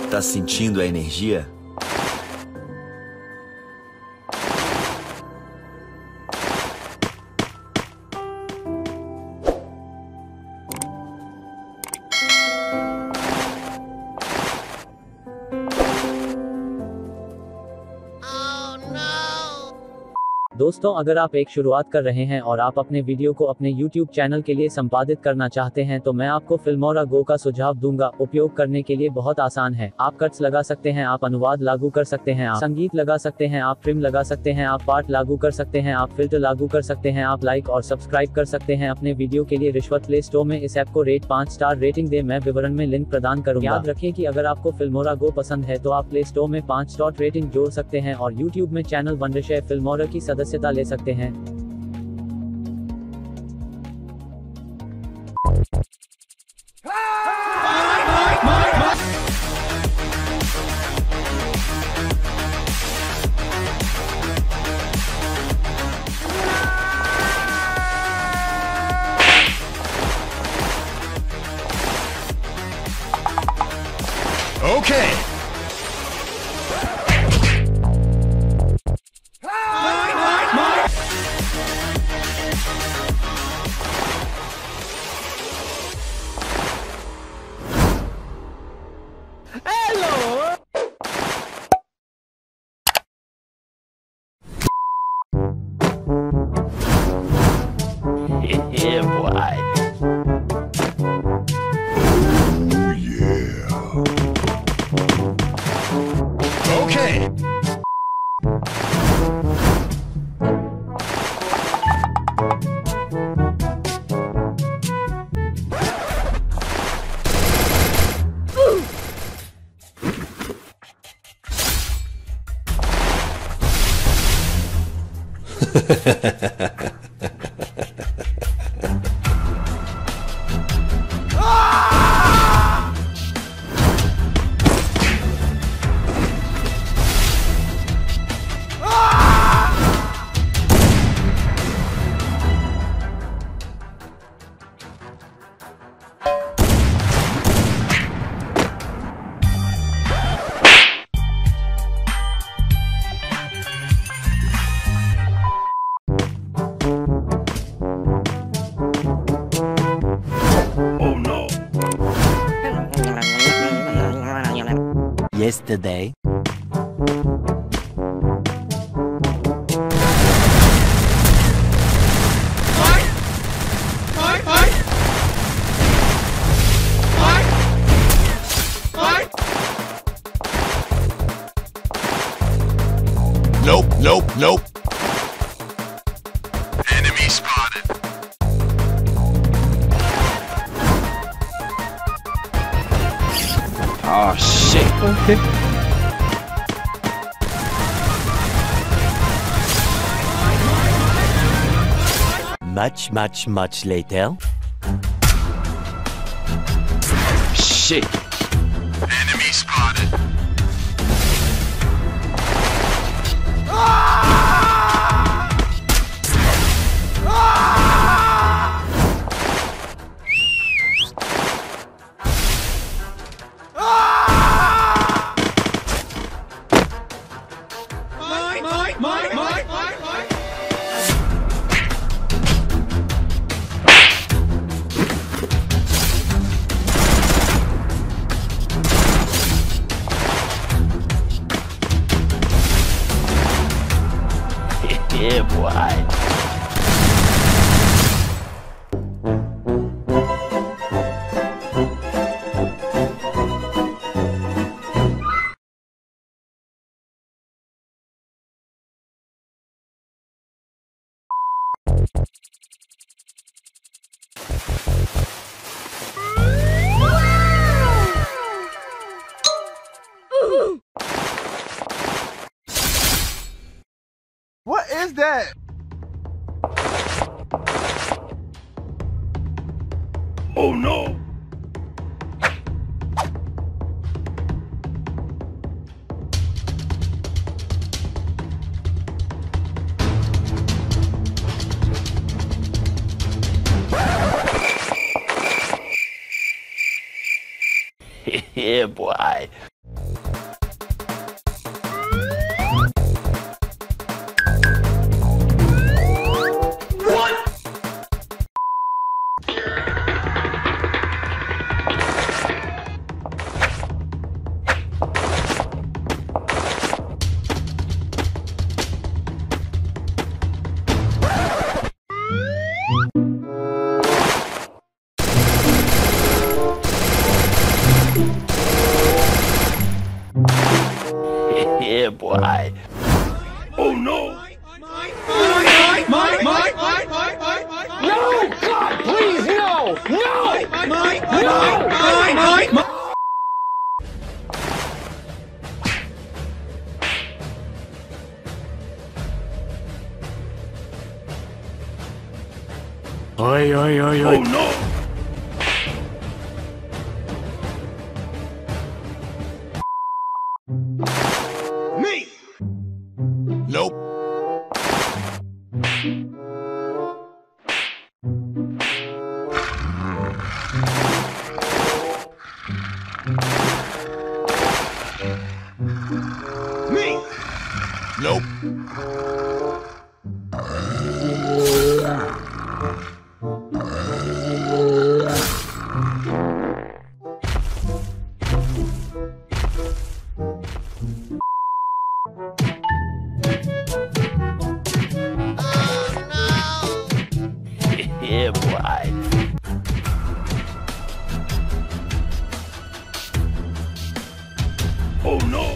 Tá sentindo a energia? दोस्तों, अगर आप एक शुरुआत कर रहे हैं और आप अपने वीडियो को अपने YouTube चैनल के लिए संपादित करना चाहते हैं तो मैं आपको फिल्मोरा गो का सुझाव दूंगा। उपयोग करने के लिए बहुत आसान है। आप कट्स लगा सकते हैं, आप अनुवाद लागू कर सकते हैं, आप संगीत लगा सकते हैं, आप ट्रिम लगा सकते हैं, आप पार्ट लागू कर सकते हैं, आप फिल्टर लागू कर सकते हैं, आप लाइक और सब्सक्राइब कर सकते हैं। अपने वीडियो के लिए रिश्वत प्ले स्टोर में इस ऐप को रेट 5 स्टार रेटिंग दे। मैं विवरण में लिंक प्रदान करूंगा। याद रखें कि अगर आपको फिल्मोरा गो पसंद है तो आप प्ले स्टोर में 5 स्टार रेटिंग जोड़ सकते हैं और YouTube में चैनल वंडरशेयर फिल्मोरा की सदस्यता ले सकते हैं। Okay. Yeah, boy. Oh yeah. Okay. Yesterday. Nope, nope, nope. Enemy spotted. Oh shit. Okay. Much later. Shit. Enemy spotted. Yeah, boy. What is that? Oh no. Yeah, boy. Oi, oi, oi, oi. Oh no! Me! Nope. Me! Nope. Yeah, boy. Oh no!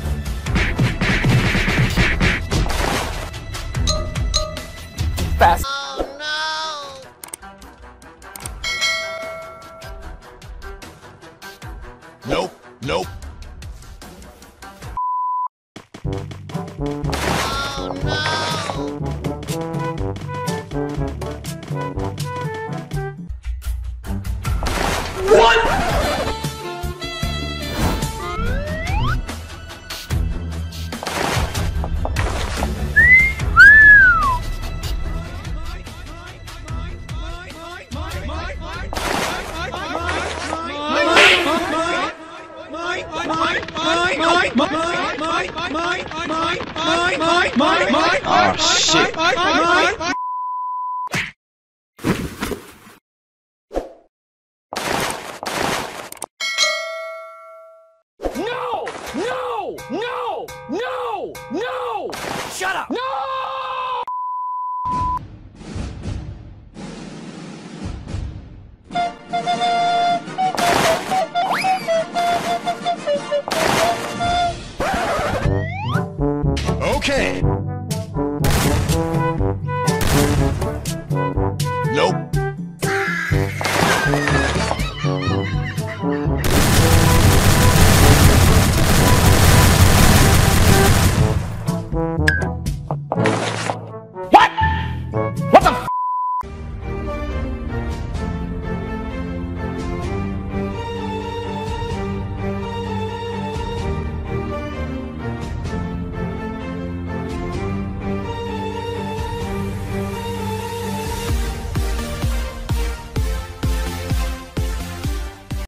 Fast. Nope, nope. Oh, shit. No! No! No! No! No! Shut up. No! Okay.